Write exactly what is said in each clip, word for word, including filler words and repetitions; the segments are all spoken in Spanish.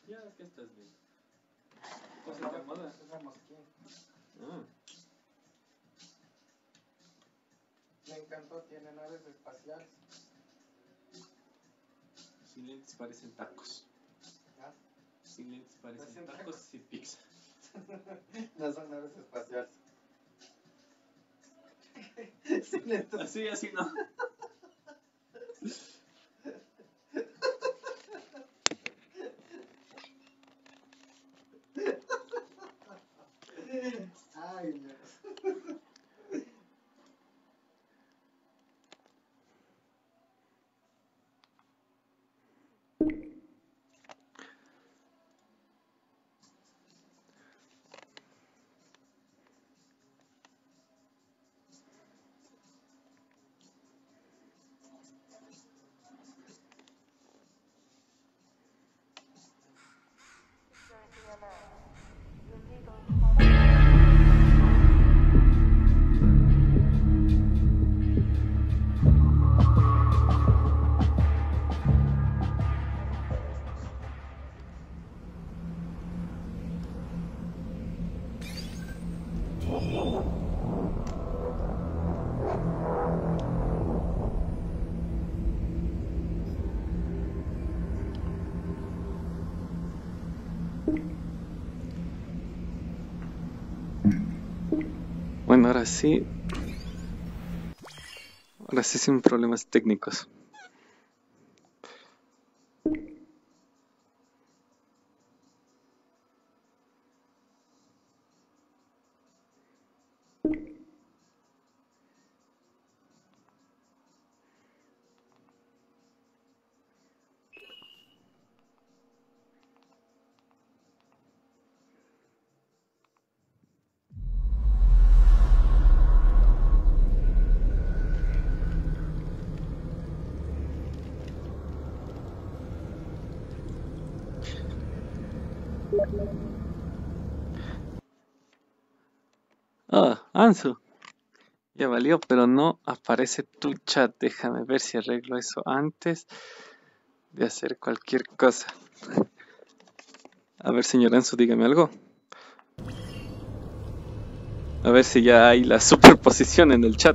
Ya, ¿qué estás viendo? Cosas de moda. Ah. Me encantó, tiene naves espaciales. Sin lentes parecen tacos. ¿Ah? Sin lentes parecen ¿Parecen tacos, tacos? y pizza. No son naves espaciales. Sin lentes. Así, así no. Ay, Dios. Bueno, ahora sí. Ahora sí sin problemas técnicos. Ah, Ansu. Ya valió, pero no aparece tu chat. Déjame ver si arreglo eso antes de hacer cualquier cosa. A ver, señor Ansu, dígame algo. A ver si ya hay la superposición en el chat.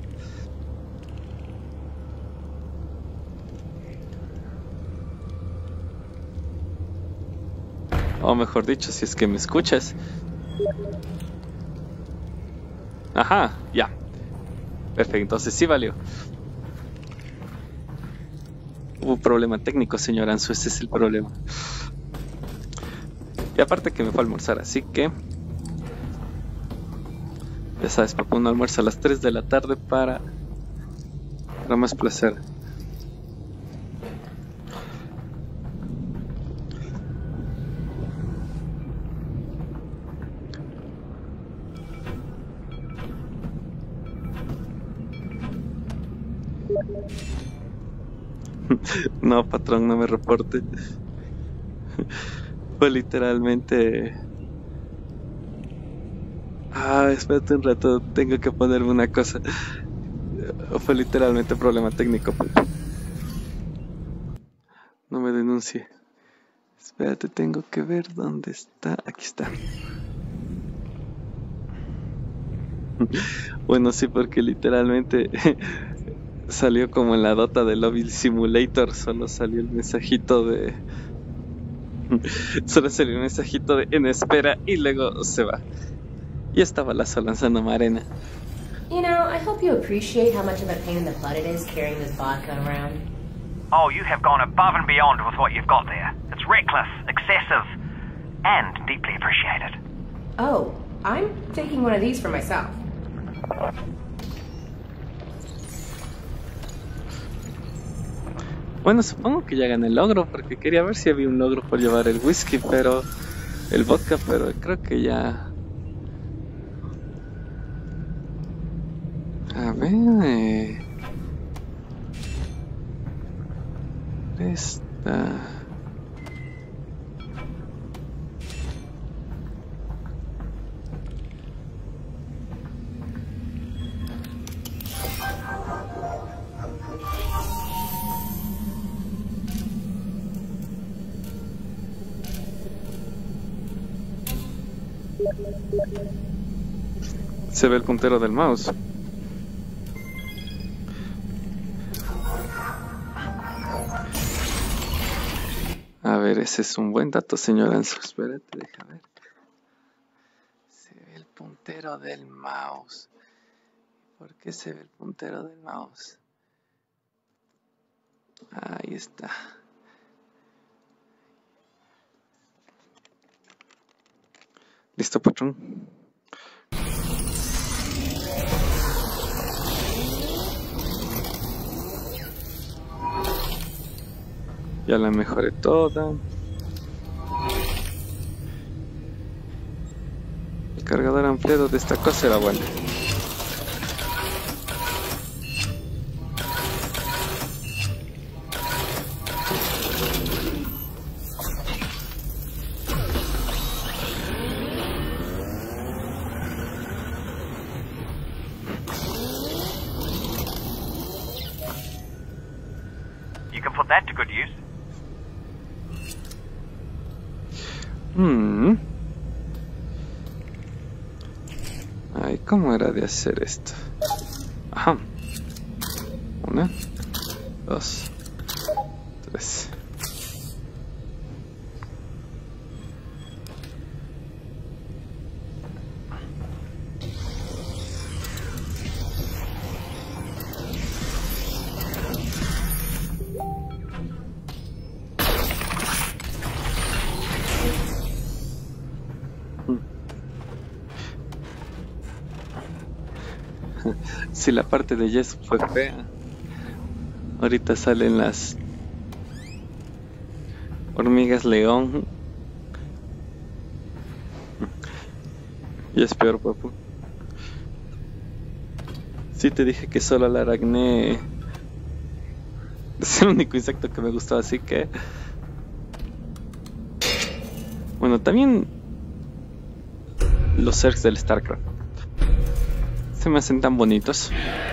O mejor dicho, si es que me escuchas. Ajá, ya. Perfecto, entonces sí valió. Hubo un problema técnico, señor Ansu, ese es el problema. Y aparte que me fue a almorzar, así que... Ya sabes, papá, un almuerzo a las tres de la tarde para... Para más placer. No, patrón, no me reporte. Fue literalmente... Ah, espérate un rato, tengo que ponerme una cosa. Fue literalmente problema técnico. No me denuncie. Espérate, tengo que ver dónde está. Aquí está. Bueno, sí, porque literalmente salió como en la data de Lobby Simulator. Solo salió el mensajito de... Solo salió el mensajito de en espera y luego se va. Y estaba la lanzando Marena. You know, I hope you appreciate how much of a pain in the butt it is carrying this vodka around. Oh, you have gone above and beyond with what you've got there. It's reckless, excessive, and deeply appreciated. Oh, I'm taking one of these for myself. Bueno, supongo que ya gané el logro, porque quería ver si había un logro por llevar el whisky, pero... El vodka, pero creo que ya... A ver... Esta... Se ve el puntero del mouse. A ver, ese es un buen dato, señor Anzo. Espérate, deja ver. Se ve el puntero del mouse. ¿Por qué se ve el puntero del mouse? Ahí está. ¿Listo, patrón? Ya la mejoré toda. El cargador ampliado de esta cosa era bueno. You can put that to good use. Hmm. Ay, ¿cómo era de hacer esto? Ajá. Una, dos, tres. Si la parte de Jess fue fea, ahorita salen las hormigas león. Y es peor, papu. Sí te dije que solo el aracné es el único insecto que me gustó, así que... Bueno, también los Zergs del StarCraft se me hacen tan bonitos.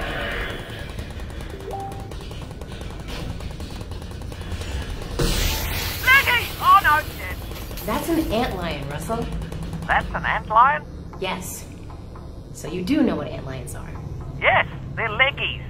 Maggie! Oh no, dead. That's an antlion, Russell. That's an antlion? Yes. So you do know what antlions are. Yes, they're leggies.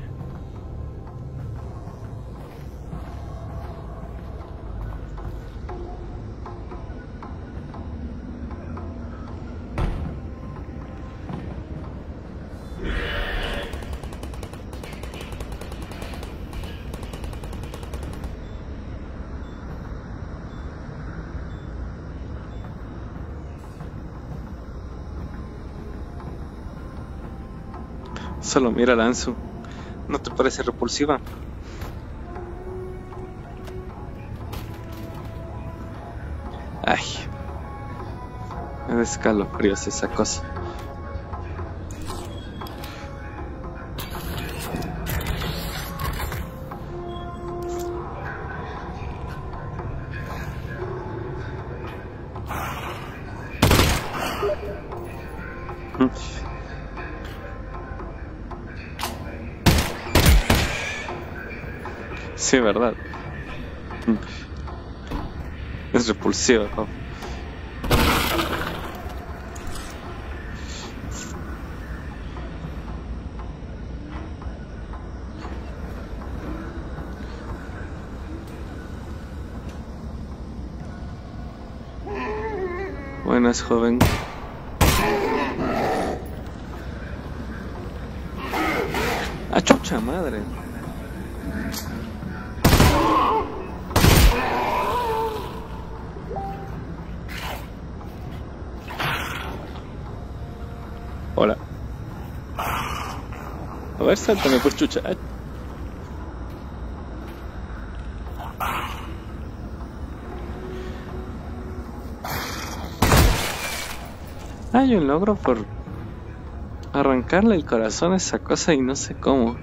Solo mira la Anzu. ¿No te parece repulsiva? Ay, me da escalofríos esa cosa. Sí, verdad. Es repulsivo, ¿no? Buenas, joven. ¡Ah, chucha madre! Hola. A ver, sáltame pues, chucha. Ay. Hay un logro por arrancarle el corazón a esa cosa y no sé cómo.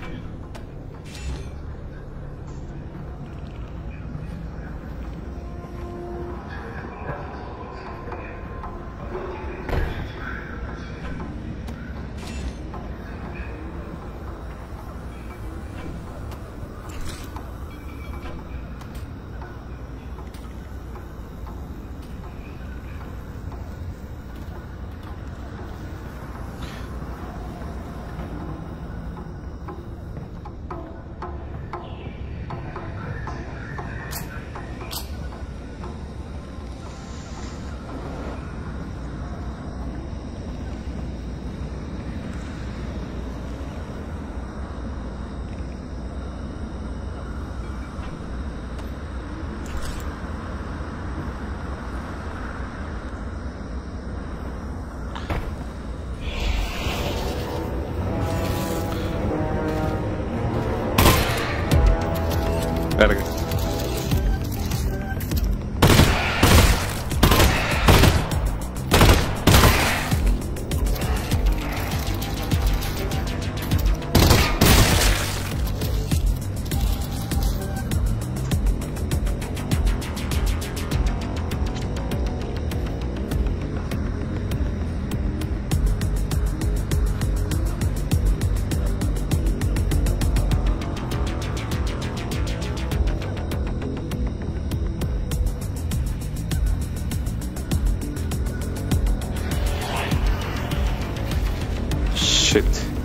shit.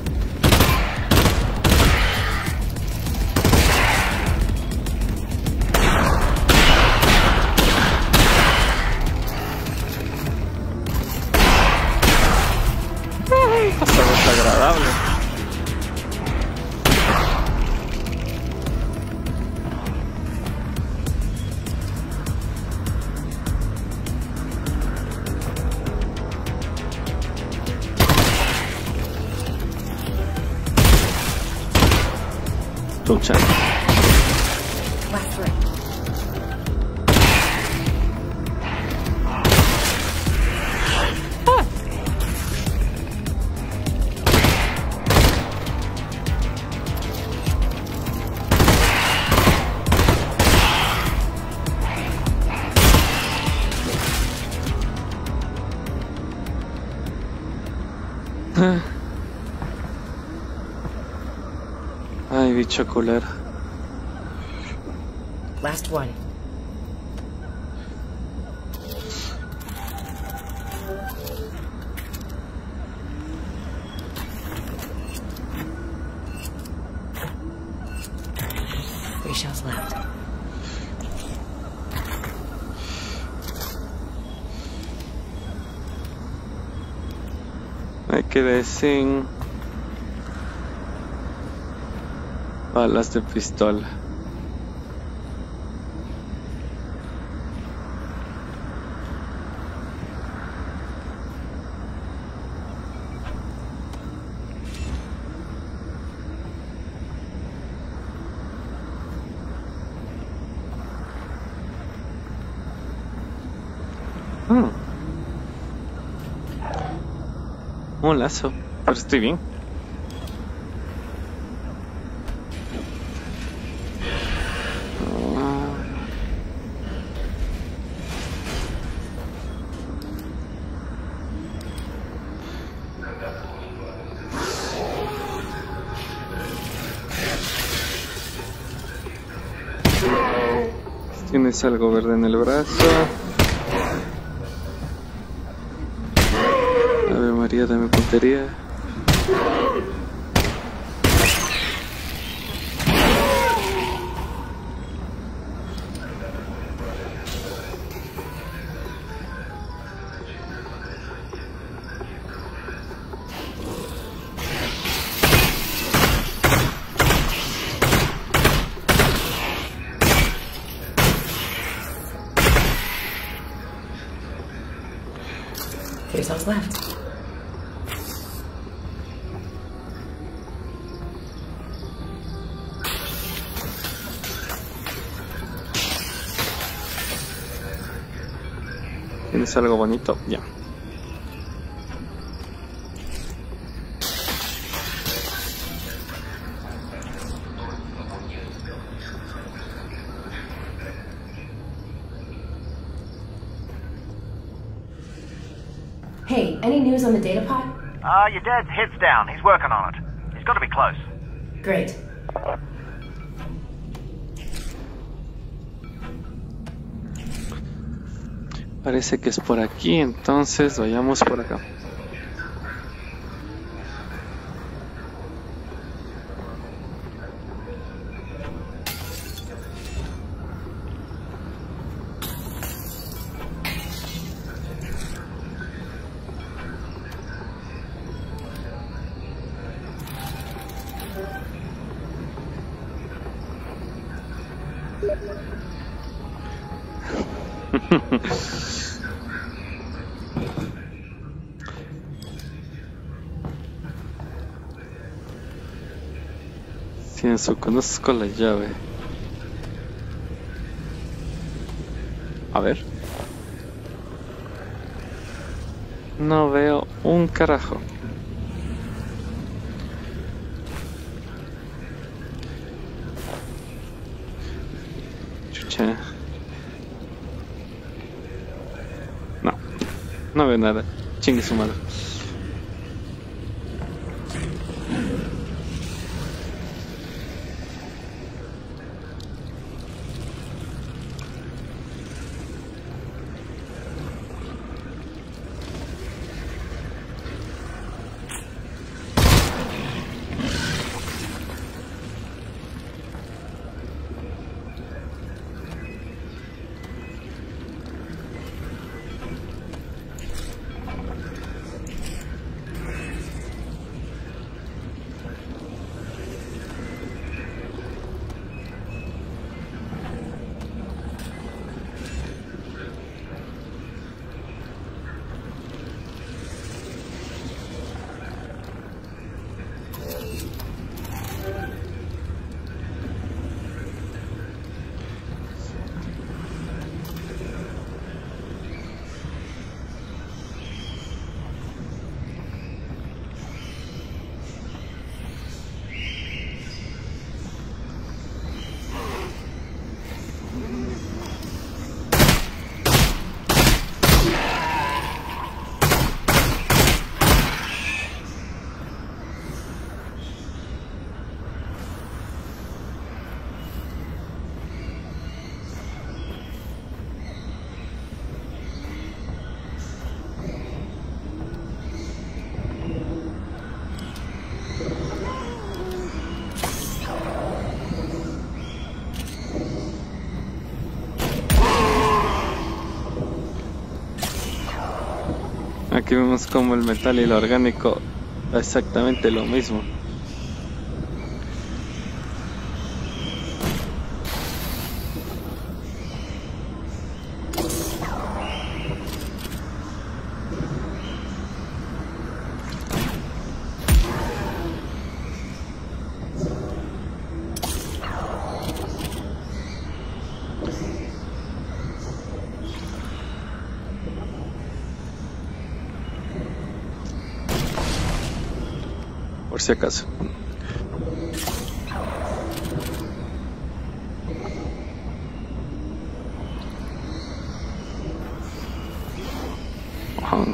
Hasta desagradable. Lucha. Last right. Ay, bicho culero. Last one. Three shells left. Me quedé sin balas de pistola. Hmm. Un lazo, pero estoy bien. Tienes algo verde en el brazo. Ave María, dame puntería. Three cells left. ¿Tienes algo bonito? Ya. Hey, any news on the data pod? Uh, your dad's head's down. He's working on it. He's got to be close. Great. Parece que es por aquí, entonces vayamos por acá. Sí, eso, conozco la llave. A ver. No veo un carajo. Chucha. No, no veo nada. Chingue su madre. Aquí vemos como el metal y lo orgánico exactamente lo mismo. Por si acaso. Ajá.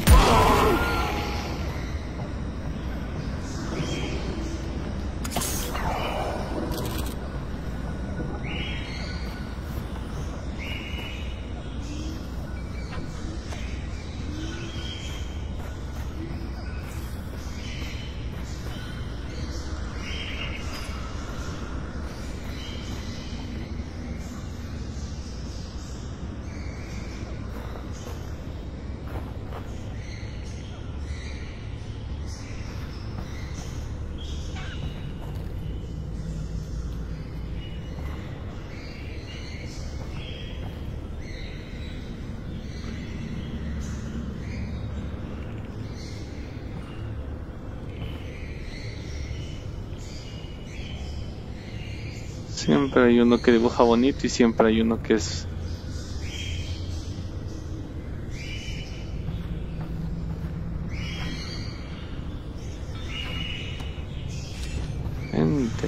Siempre hay uno que dibuja bonito y siempre hay uno que es... gente.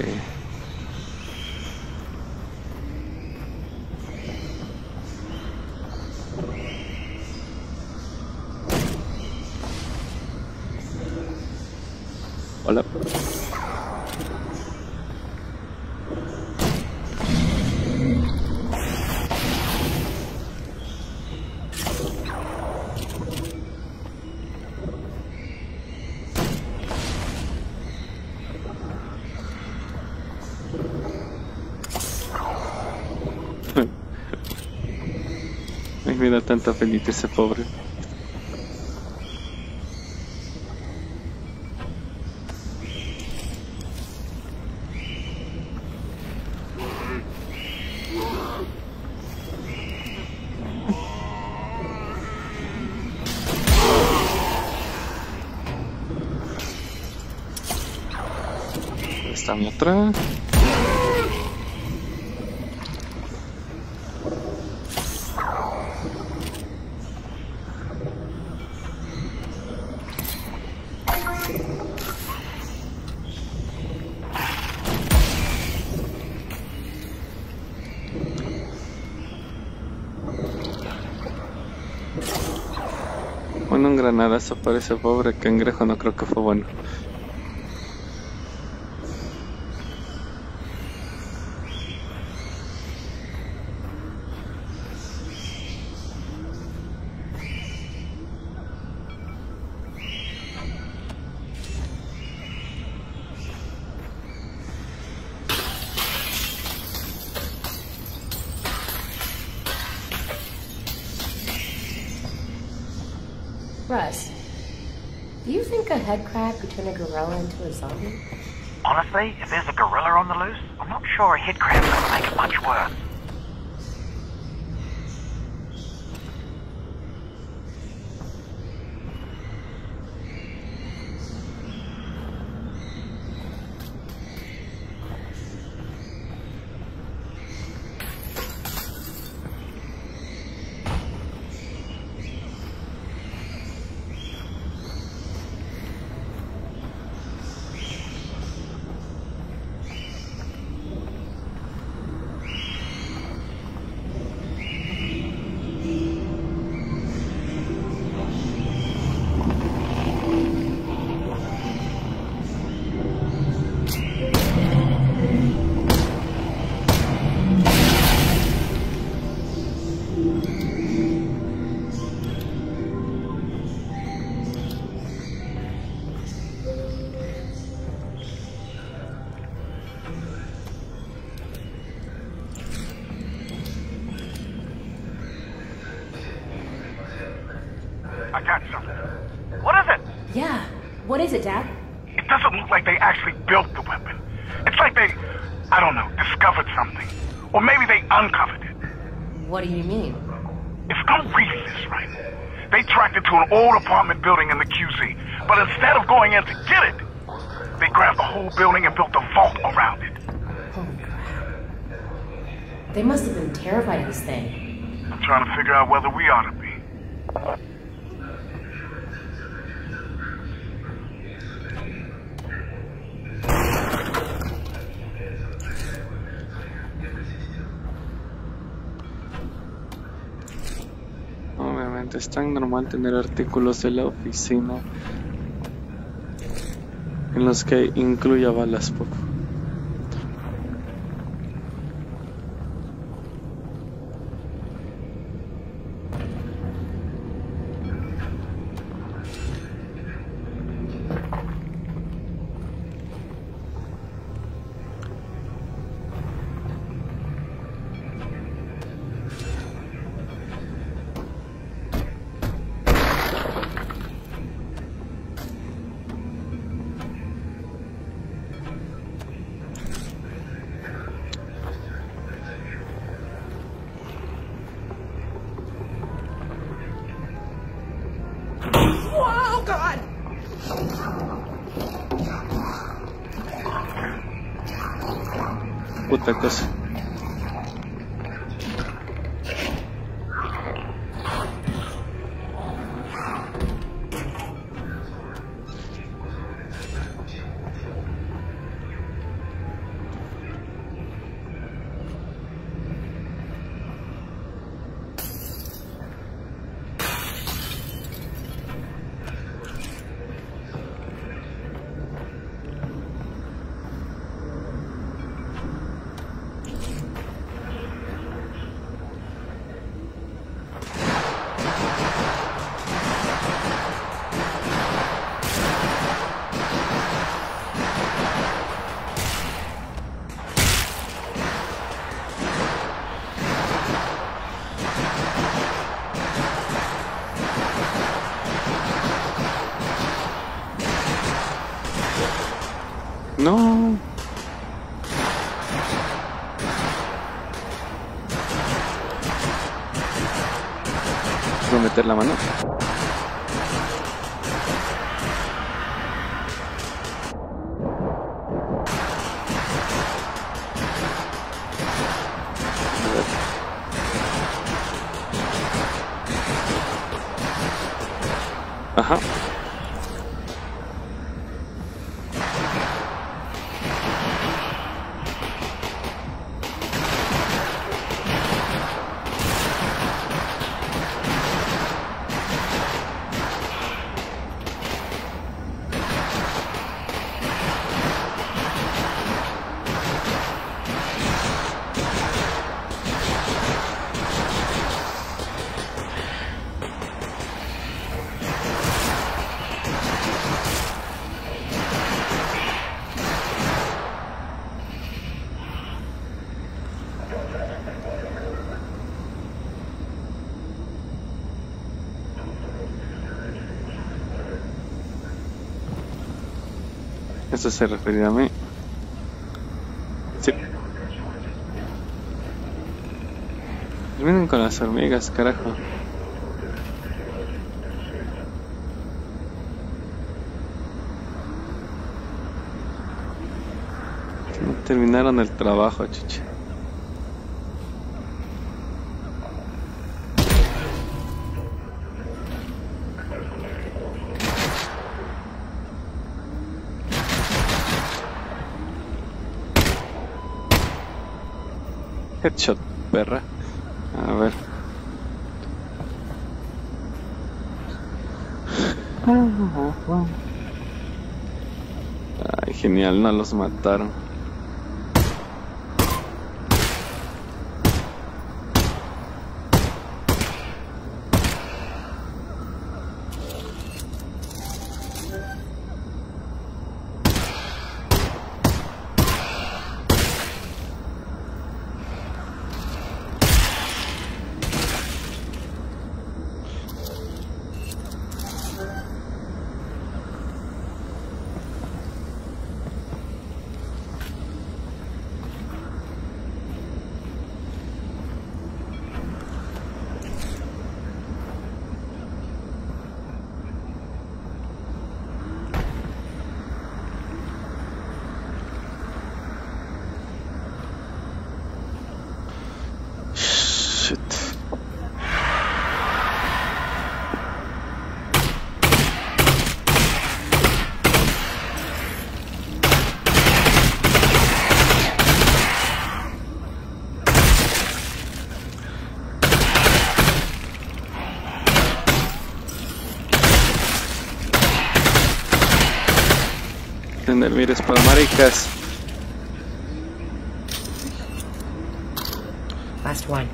Hola. Ay, mira tanta penita ese pobre. Está mi otra. Bueno, un granadazo para ese pobre cangrejo no creo que fue bueno. Russ, do you think a head crack would turn a gorilla into a zombie? Honestly, if there's a gorilla on the loose, I'm not sure a head crab's gonna make it much worse. Yeah. What is it, Dad? It doesn't look like they actually built the weapon. It's like they, I don't know, discovered something. Or maybe they uncovered it. What do you mean? If I'm reading this right, they tracked it to an old apartment building in the Q Z. But instead of going in to get it, they grabbed the whole building and built a vault around it. Holy crap. They must have been terrified of this thing. I'm trying to figure out whether we ought to be. Obviamente es tan normal tener artículos de la oficina en los que incluya balas poco. Oh, God! Puta cosa. No. Voy a meter la mano. Ajá. Eso se refería a mí. Sí. Terminen con las hormigas, carajo. No terminaron el trabajo, chucha. Headshot, perra. A ver. Ay, genial, no los mataron. tener mires para maricas. Last one.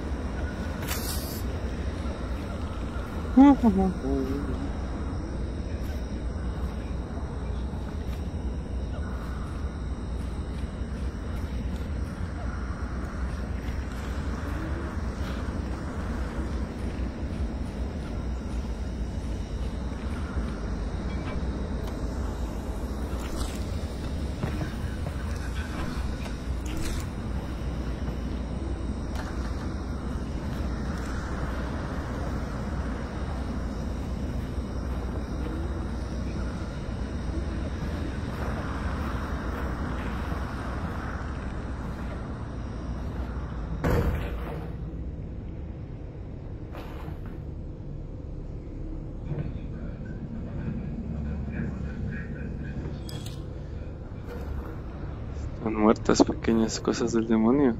Están muertas pequeñas cosas del demonio.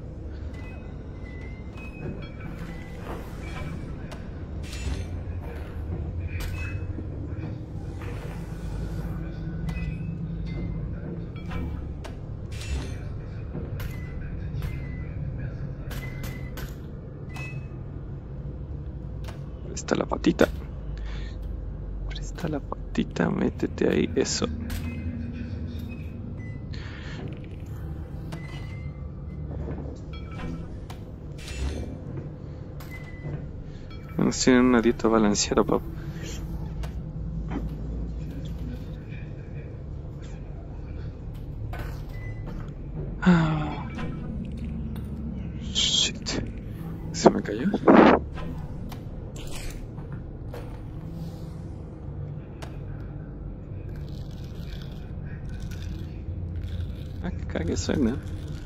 Presta la patita. Presta la patita, métete ahí, eso. Tienen una dieta balanceada, papá. Ah. Shit. ¿Se me cayó? Ah, que cague suena.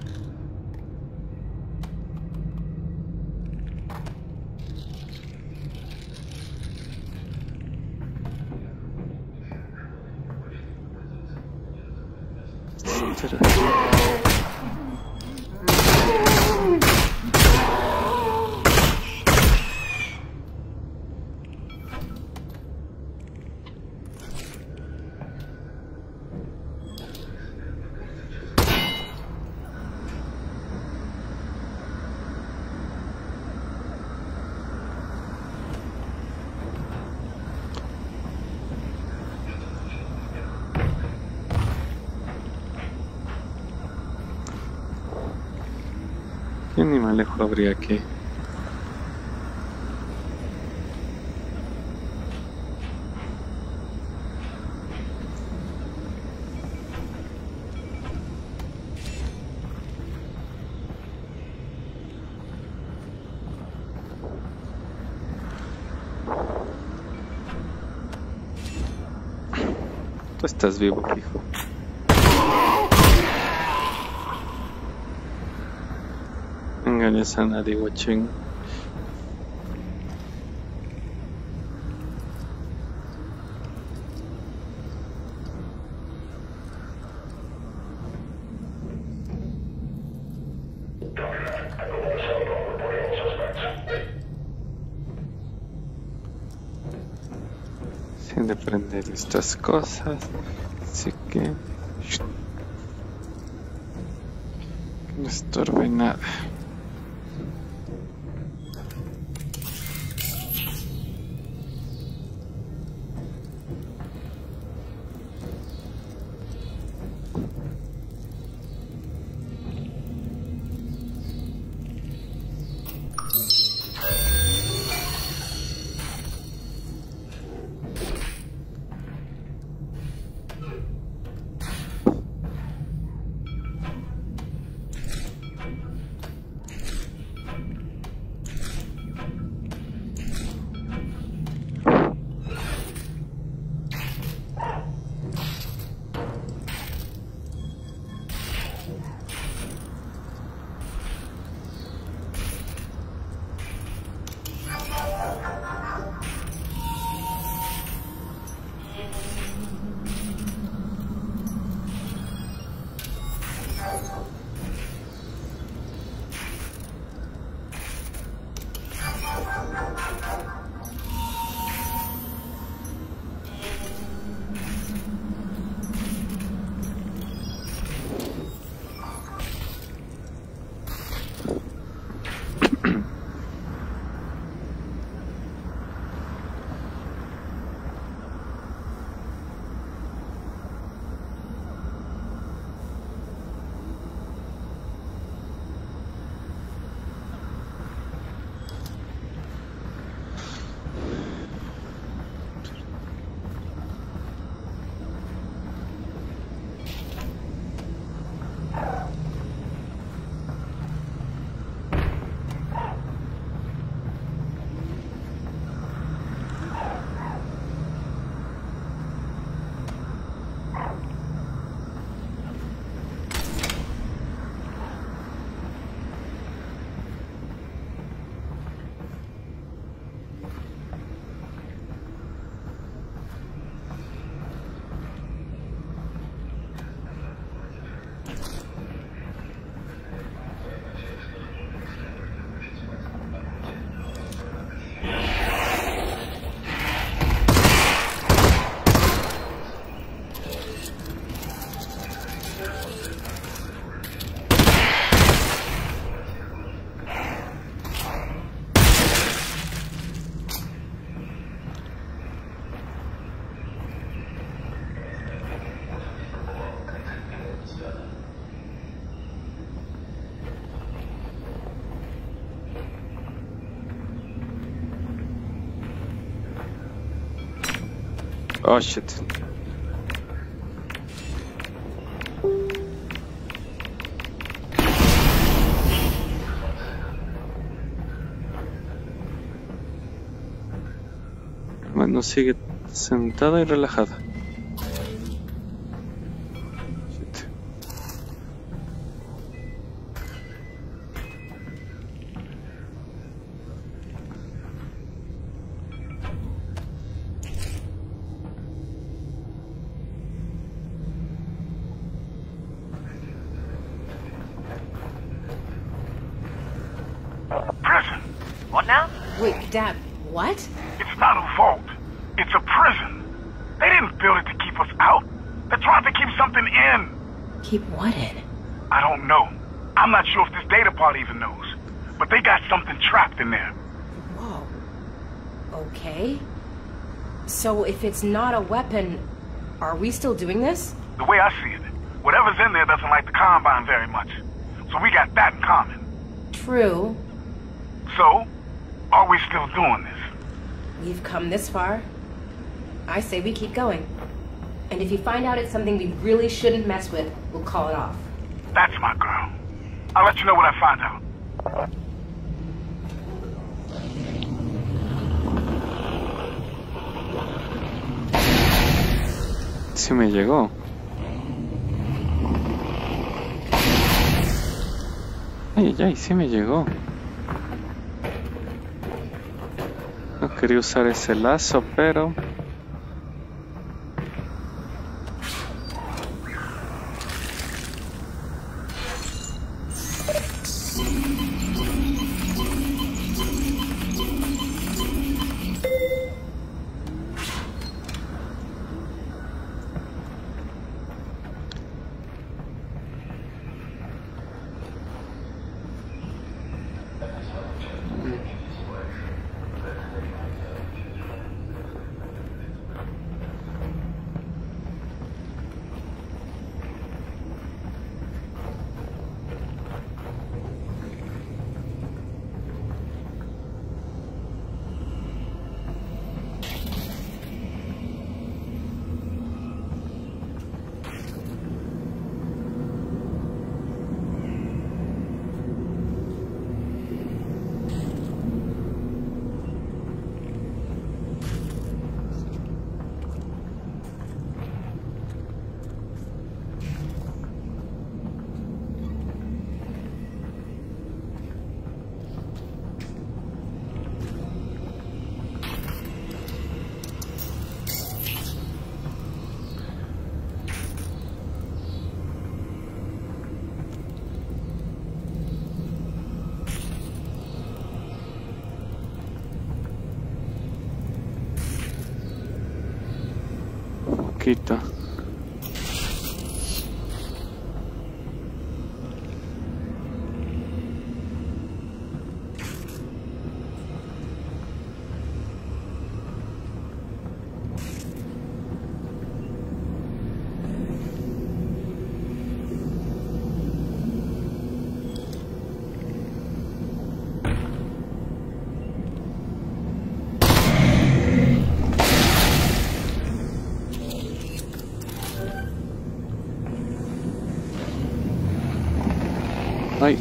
¿Qué animalejo habría aquí? Tú estás vivo, hijo. Engañas a nadie, guachín. Sin de prender estas cosas, así que que no estorbe nada. Oh shit. Bueno, sigue sentada y relajada. Shit. Prison. What now? Wait, Dad, what? It's not a vault. It's a prison. They didn't build it to keep us out. They're trying to keep something in. Keep what in? I don't know. I'm not sure if this data part even knows. But they got something trapped in there. Whoa. Okay. So if it's not a weapon, are we still doing this? The way I see it, whatever's in there doesn't like the Combine very much. So we got that in common. True. So, are we still doing this? We've come this far. I say we keep going. And if you find out it's something we really shouldn't mess with, we'll call it off. That's my girl. I'll let you know what I find out. Sí me llegó. Ay, ay, sí me llegó. No quería usar ese lazo, pero... Poquito. Ay.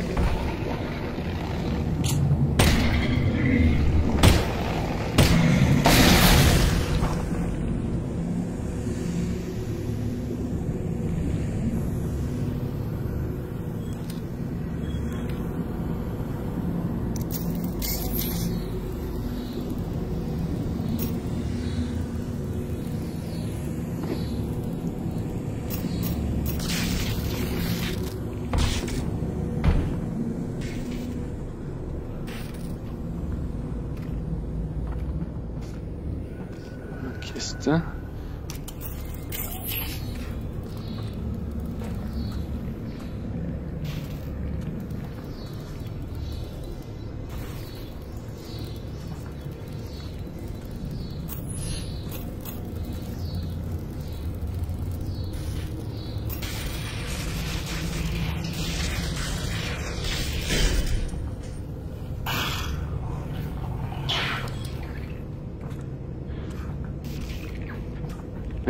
Aquí está.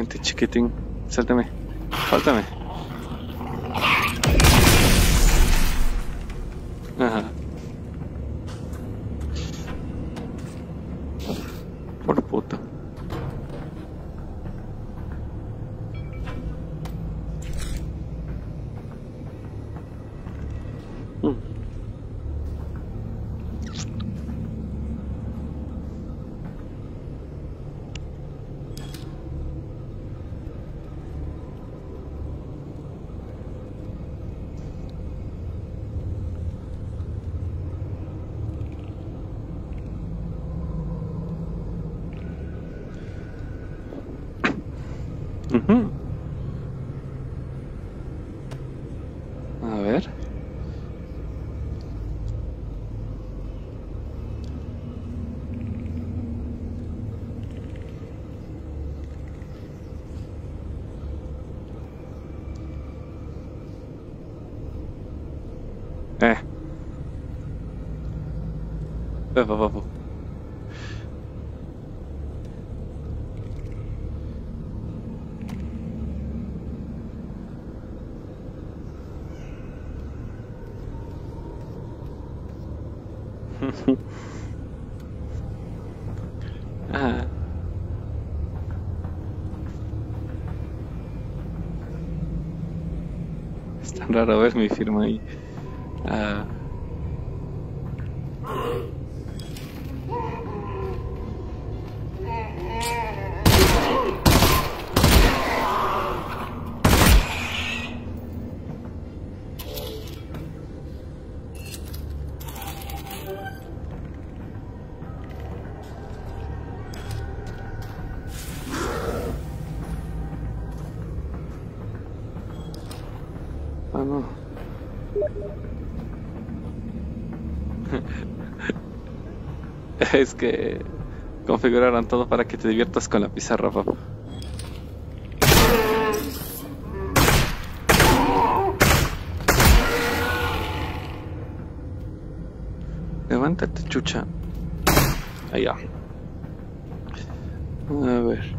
Vente, chiquitín. Suéltame. Suéltame. Ajá. Por puto. Mm. Ujú. A ver. Eh. Va, va, va, va. Ah. Es tan raro ver mi firma ahí. Ah. Ah, no. Es que configuraron todo para que te diviertas con la pizarra, papá. Levántate, chucha. Allá. A ver.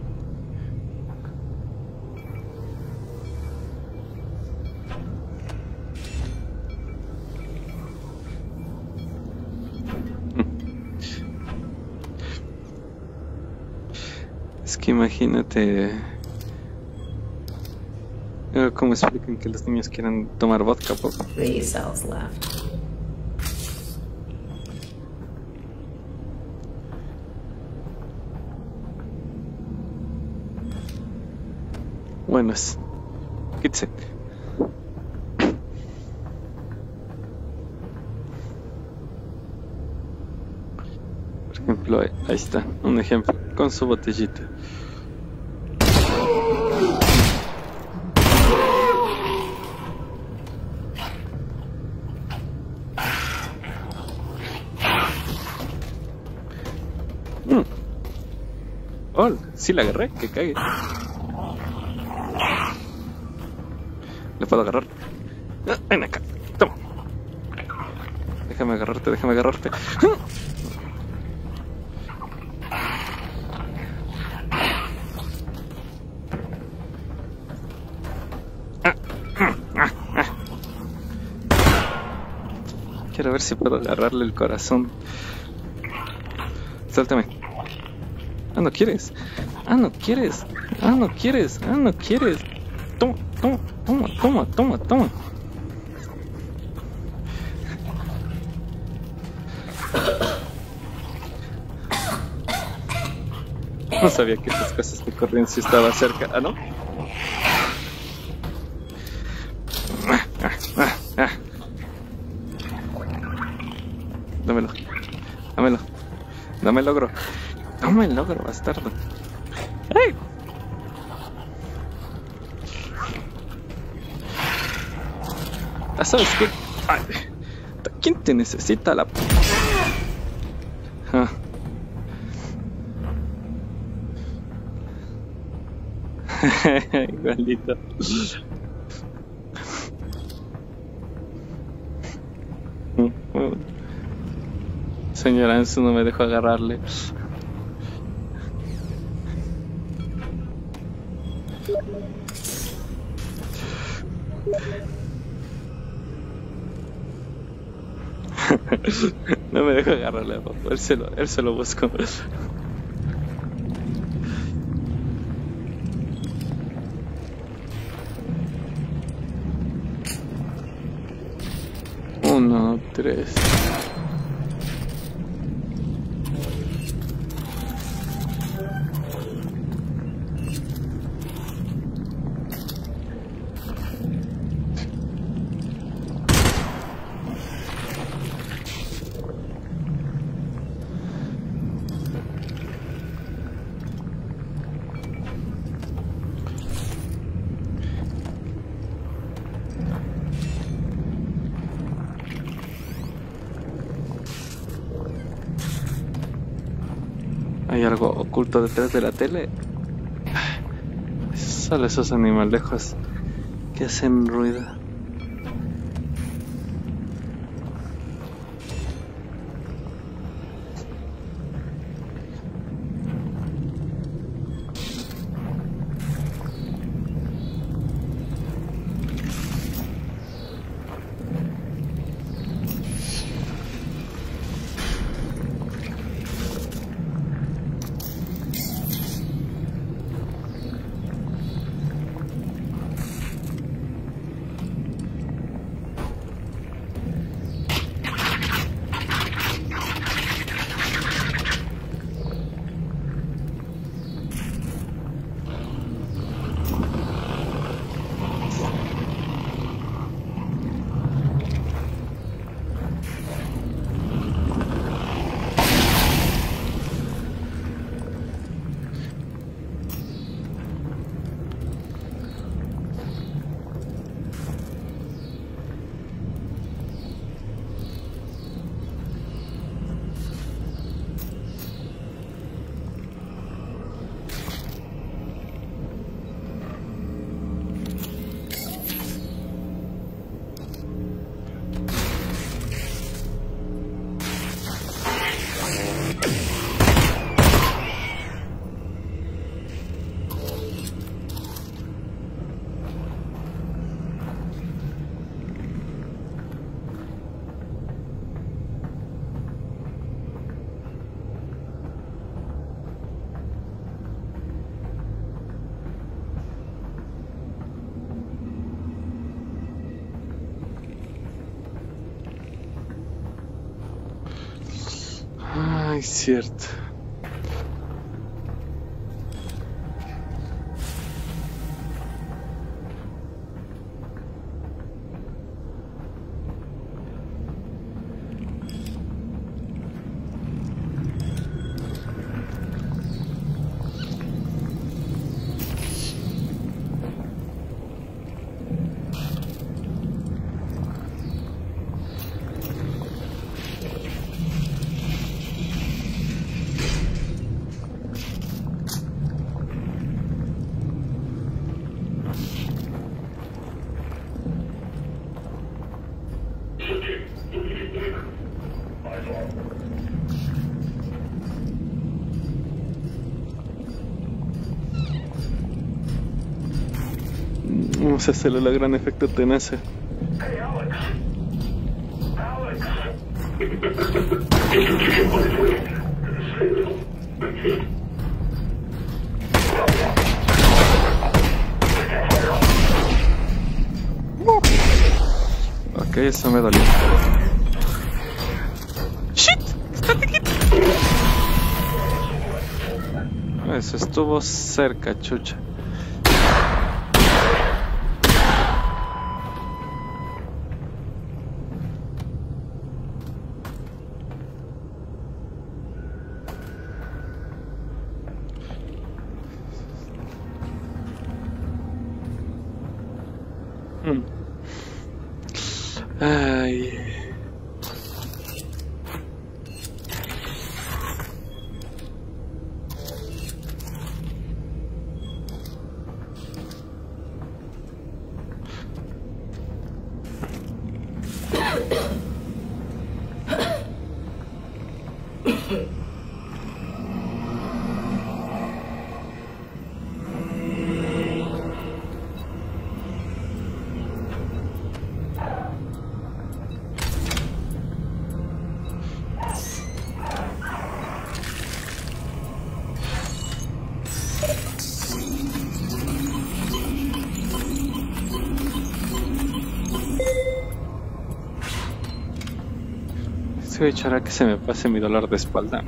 Es que imagínate eh, cómo explican que los niños quieran tomar vodka, papá. Three cells left. Buenas. Quítese. Por ejemplo, ahí, ahí está, un ejemplo, con su botellita. Mm. Oh, sí la agarré, que cague. Le puedo agarrar. Ah, ven acá, toma. Déjame agarrarte, déjame agarrarte. Quiero ver si puedo agarrarle el corazón. Suéltame. Ah, no quieres. Ah, no quieres. Ah, no quieres. Ah, no quieres. Toma, toma, toma, toma, toma, toma. No sabía que estas cosas te corrían si estaba cerca. Ah, ¿no? Ah, ah, ah, ah. Dámelo. Dámelo. Dame el logro. Dame el logro, bastardo. ¡Ay! Ah, ¿sabes qué? Ay, ¿quién te necesita la... Ah. Igualito. Señor Ansu no me dejó agarrarle. No me deja agarrarle a Papo, él se lo, él se lo buscó. Uno, tres. ¿Hay algo oculto detrás de la tele? Solo esos animalejos que hacen ruido. Ay, cierto. Vamos a hacerle el gran efecto tenaza. Ok, eso me dolió. ¡Shit! ¡Estate quieto! Eso estuvo cerca, chucha. Hmm. Ay. Este bicho hará que se me pase mi dolor de espalda.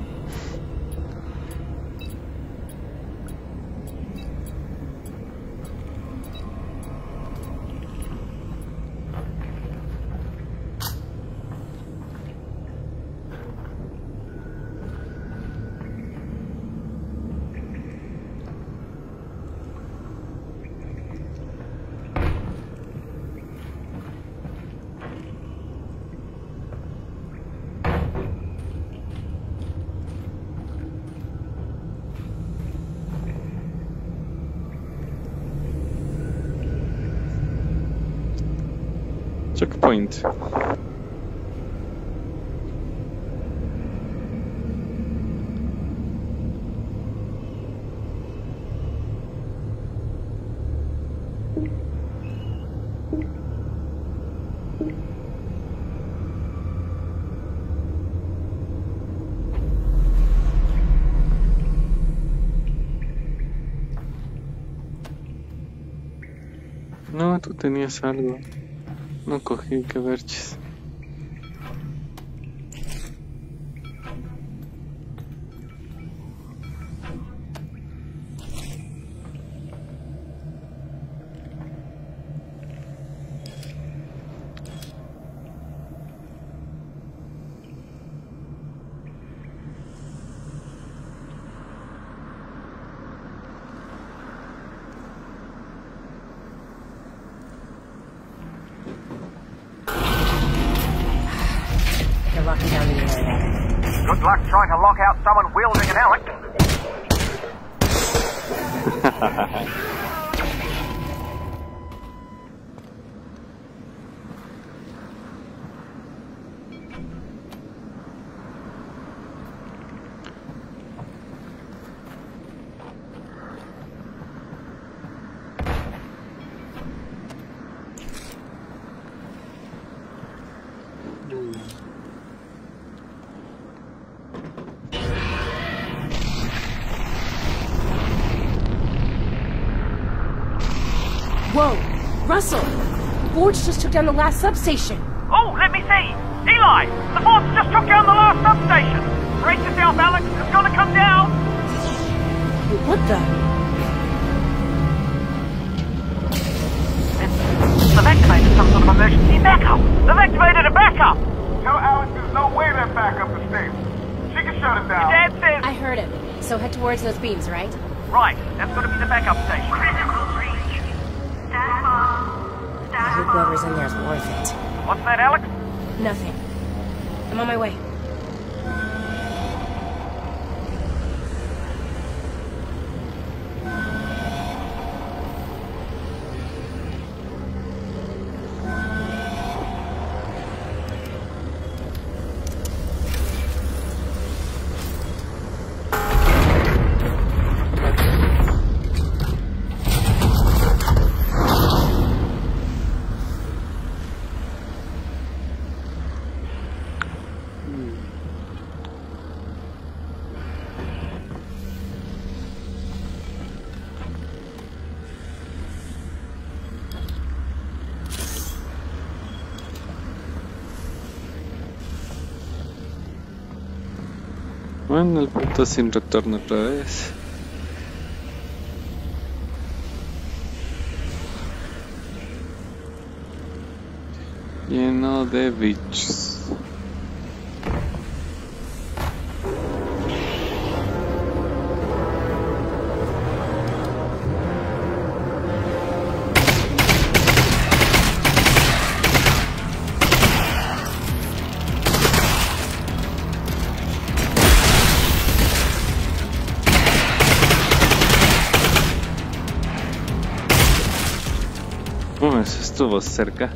Checkpoint. No, tú tenías algo. No cogí, que verches. Locking down the area. Good luck trying to lock out someone wielding an Alec. Whoa! Russell! Forge just took down the last substation! Oh, let me see! Eli! The Forge just took down the last substation! Brace yourself, Alex! It's gonna come down! What the? They've activated some sort of emergency backup! They've activated a backup! Tell Alex there's no way that backup is stable. She can shut it down. Dad says... I heard him. So head towards those beams, right? Right, that's gonna be the backup station. Critical breach. Stand by. I hope whoever's in there is worth it. What's that, Alex? Nothing. I'm on my way. Bueno, el punto sin retorno otra vez. Lleno de bichos. Oh, eso estuvo cerca.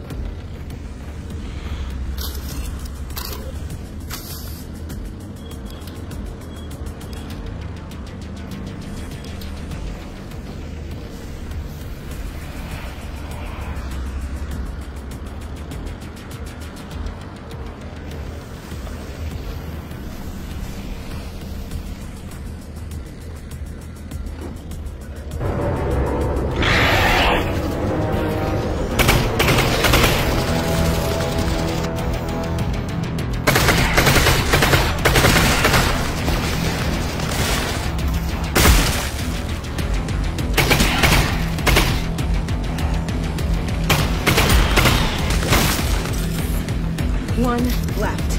One left.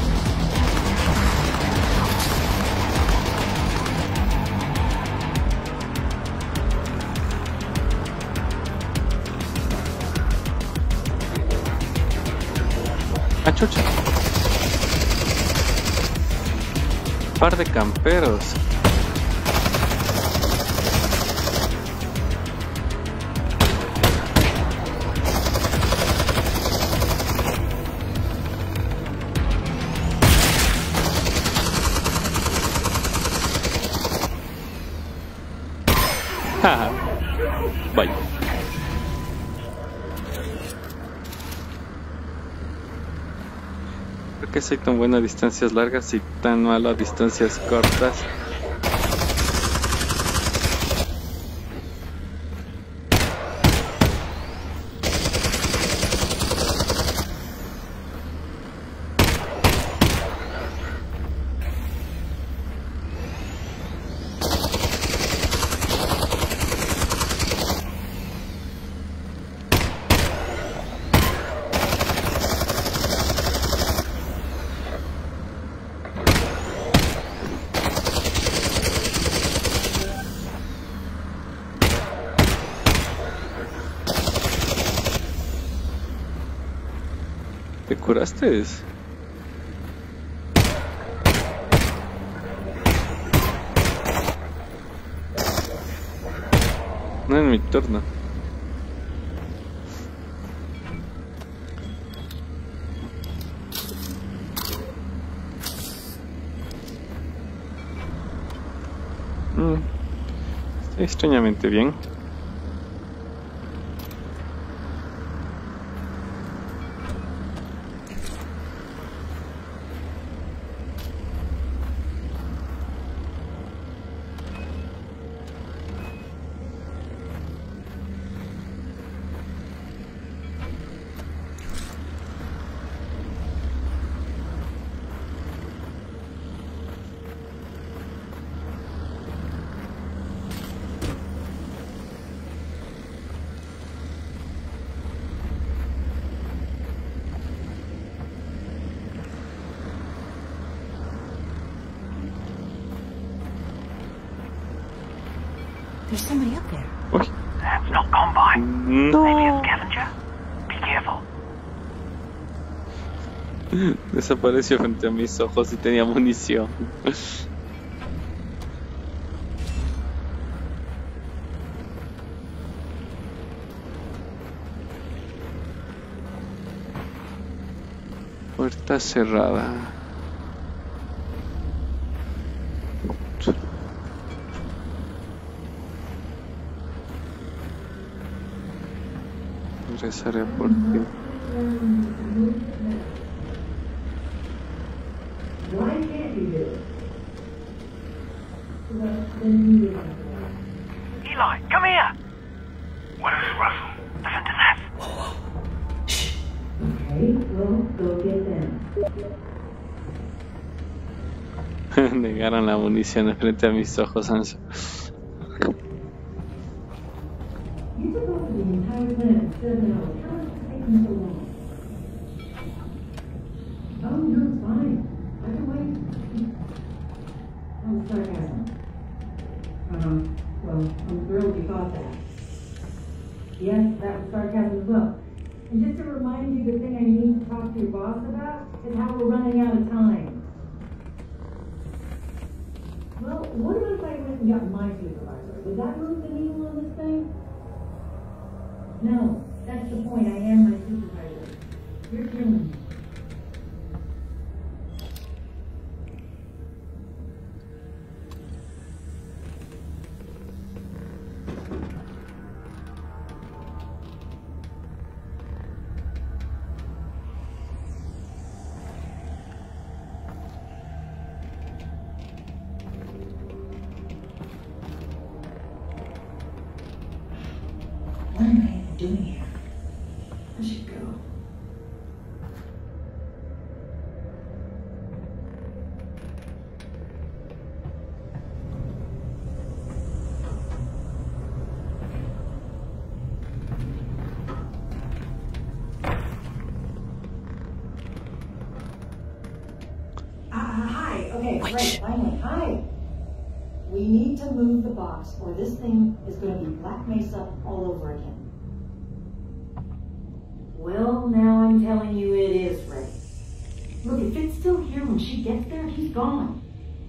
Ah, chucha. Par de camperos. Vaya. ¿Por qué soy tan bueno a distancias largas y tan malo a distancias cortas? ¿Te curaste? No es mi turno. Mm. Estoy extrañamente bien. There's somebody up there. Uy. That's not gone by. No. Maybe a scavenger? Be careful. Desapareció frente a mis ojos y tenía munición. Puerta cerrada. Rezaré por ti. Eli, come here! What is it, Russell? Listen to that. Okay, well, go get them. Negaron la munición frente a mis ojos, Anso. You took over the entire planet in seven hours. How is it taking so long? Oh, no, it's fine. I can wait. That was sarcasm. Uh-huh. Well, I'm thrilled you thought that. Yes, that was sarcasm as well. And just to remind you, the thing I need to talk to your boss about is how we're running out of time. Well, what about if I went and got my supervisor? Would that move the needle on this thing? No, that's the point. I am my supervisor. You're killing me. What am I doing here? I should go. Right, finally, hi. We need to move the box or this thing is going to be Black Mesa all over again. Well, now I'm telling you it is, Ray. Look, if it's still here when she gets there, he's gone.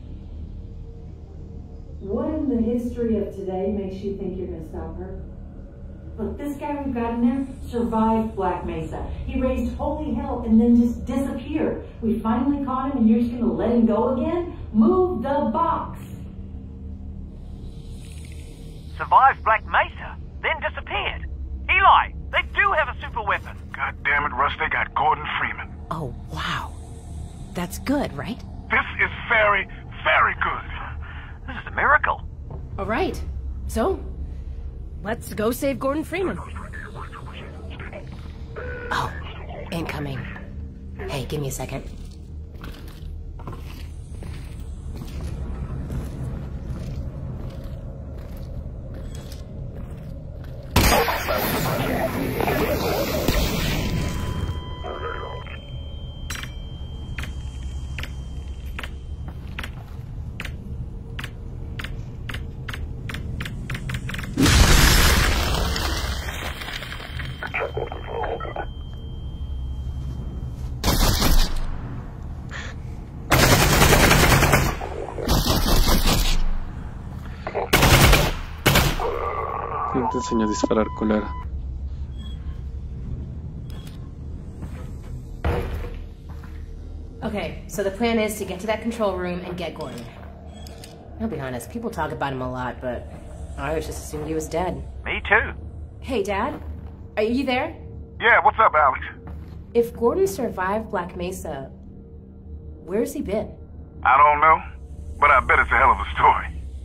What in the history of today makes you think you're going to stop her? Look, this guy we've got in there survived Black Mesa. He raised holy hell and then just disappeared. We finally caught him and you're just going to let him go again? Move the box. Survived Black Mesa, then disappeared. Eli, they do have a super weapon. God damn it, Russ, they got Gordon Freeman. Oh, wow. That's good, right? This is very, very good. This is a miracle. All right. So, let's go save Gordon Freeman. Oh, incoming. Hey, give me a second. Te enseño a disparar, culera. Okay, so the plan is to get to that control room and get Gordon. I'll be honest, people talk about him a lot, but I always just assumed he was dead. Me too. Hey, Dad? Are you there? Yeah, what's up, Alex? If Gordon survived Black Mesa, where's he been? I don't know, but I bet it's a hell of a story.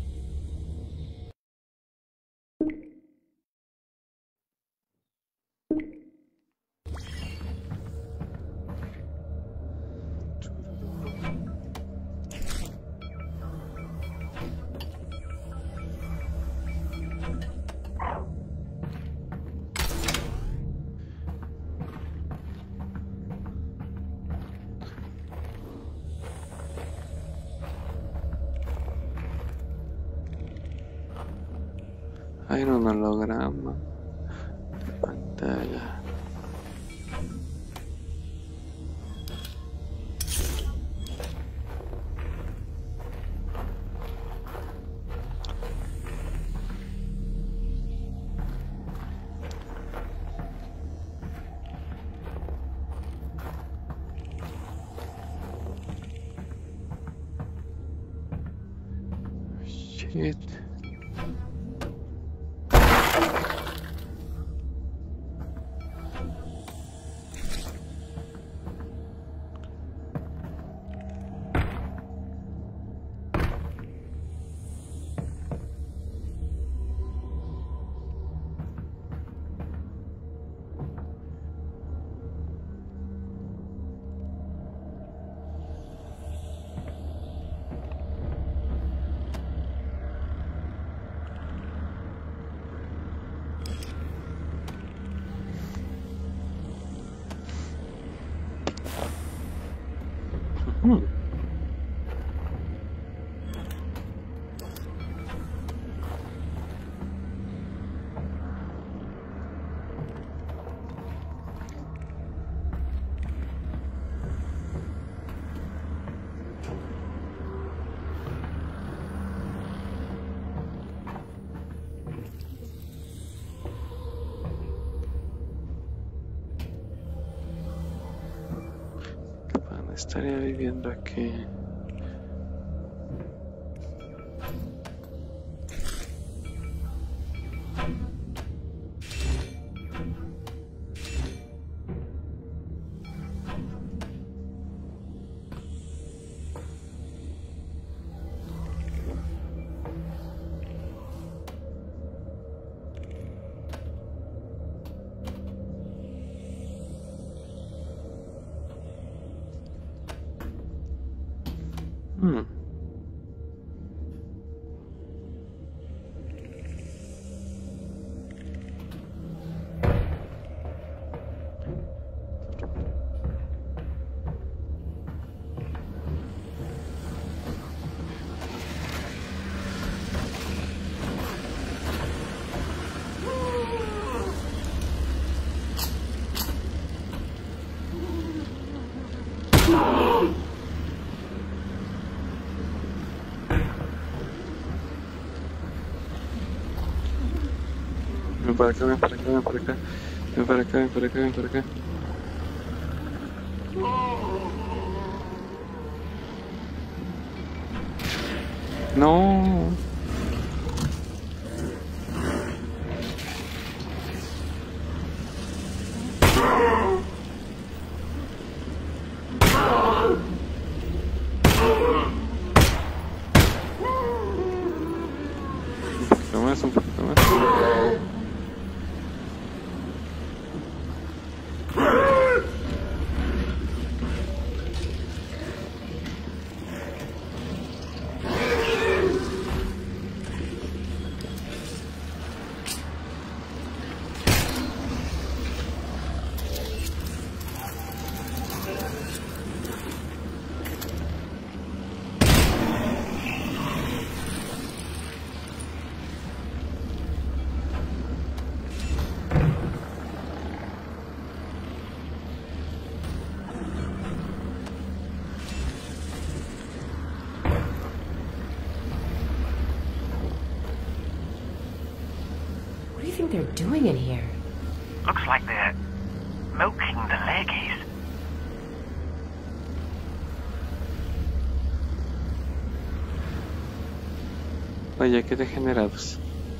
Hay un holograma de pantalla. Shit. Hmm. Estaría viviendo aquí. Hmm. ven para acá, ven para acá, ven para acá. Ven para acá, ven para acá, ven para acá. No. Un poquito más, un poquito más. What do you think they're doing in here? Looks like they're milking the leggies. Vaya, qué degenerados.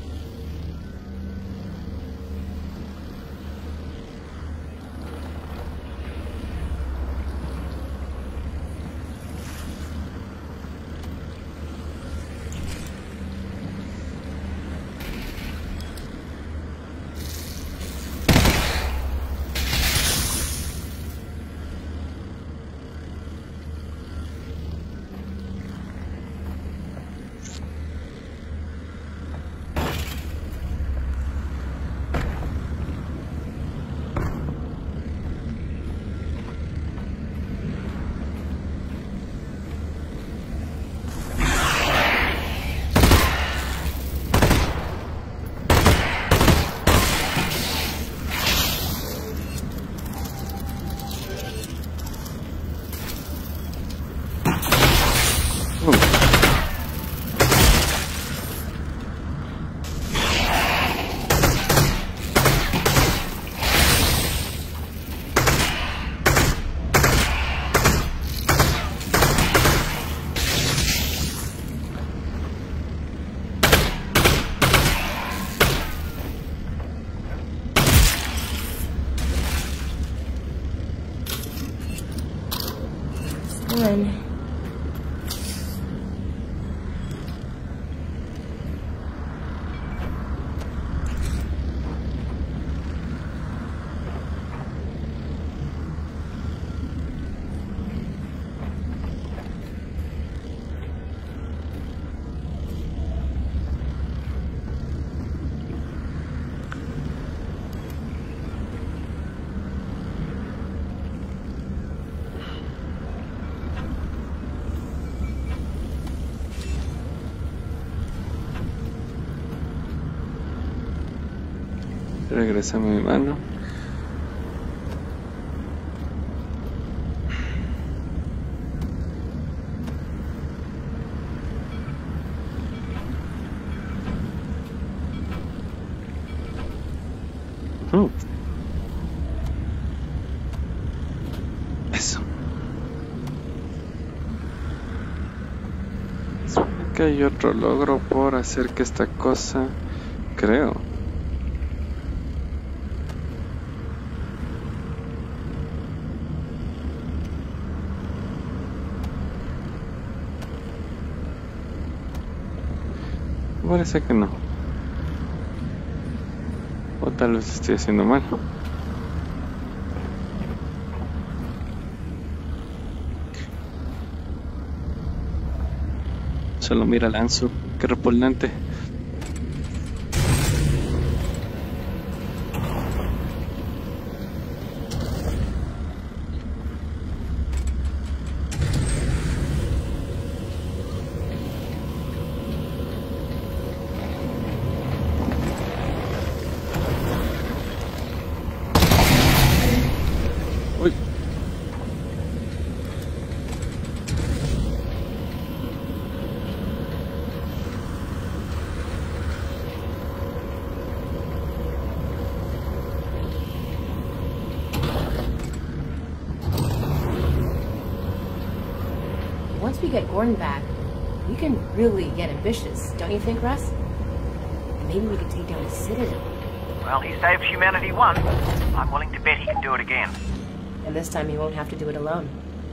One. Regresa mi mano. Uh. Eso. Que hay otro logro por hacer que esta cosa, creo. Parece que no. O tal vez estoy haciendo mal. Solo mira el Anzu, qué repugnante. we get Gordon back, we can really get ambitious, don't you think, Russ? And maybe we could take down the Citadel. Well, he saved humanity once. I'm willing to bet he can do it again. And this time he won't have to do it alone.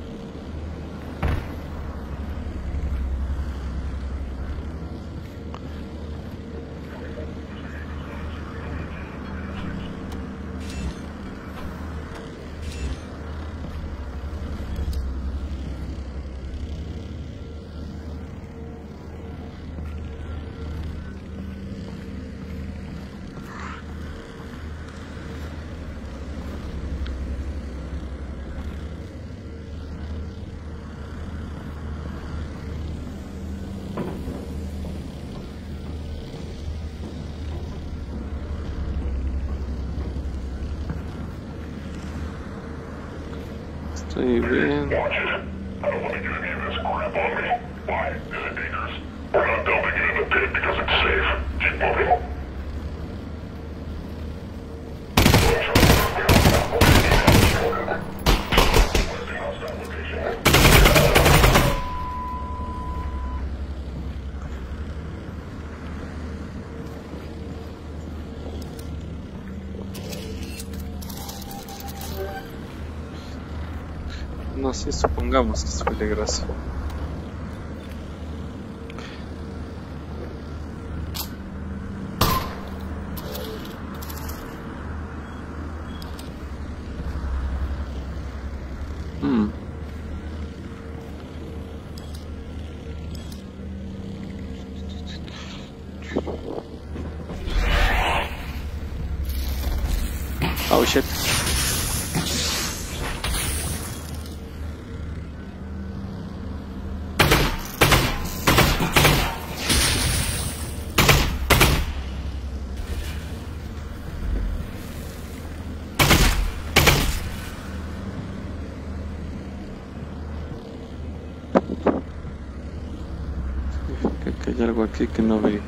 Estoy bien. Watch it. I don't want to get any of this crap on me. Why? Is it dangerous? We're not dumping it in the pit because it's safe. Keep moving. No sé, supongamos que es peligroso. Hmm. Oh shit. Que hay algo aquí que no vi.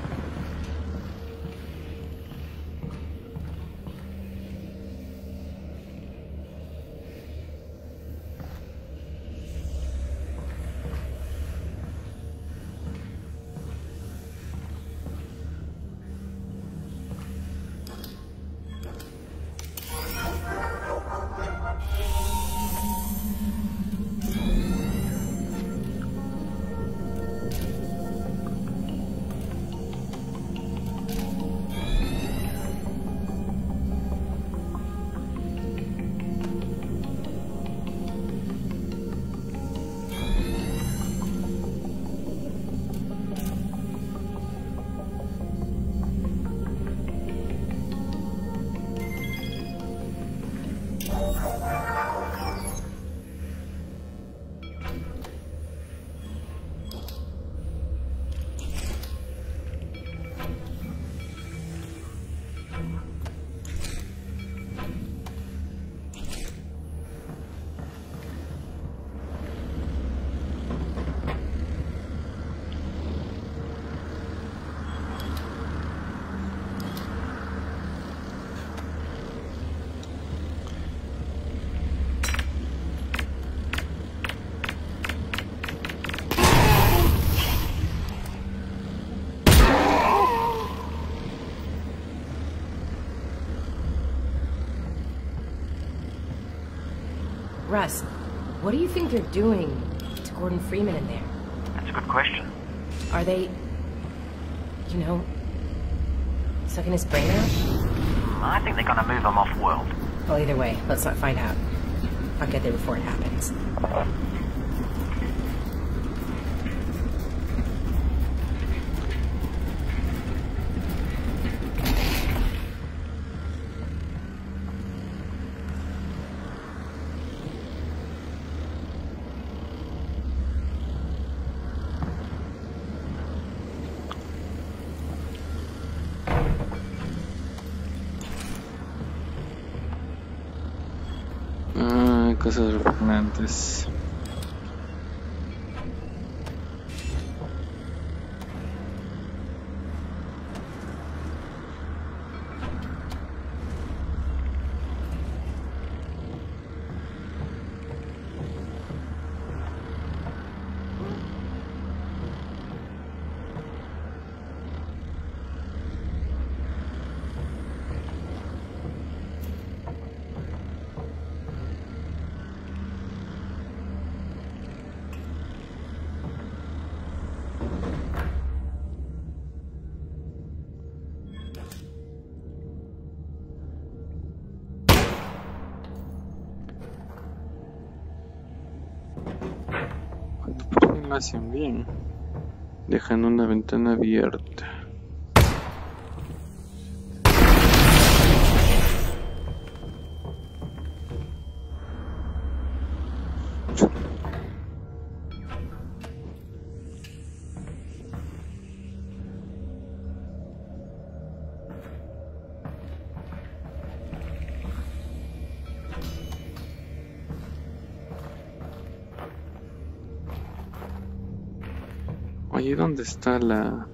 Russ, what do you think they're doing to Gordon Freeman in there? That's a good question. Are they, you know, sucking his brain out? I think they're gonna move him off-world. Well, either way, let's not find out. I'll get there before it happens. Ah, cosas repugnantes. no hacen bien. Dejan una ventana abierta. Oye, ¿dónde está la...?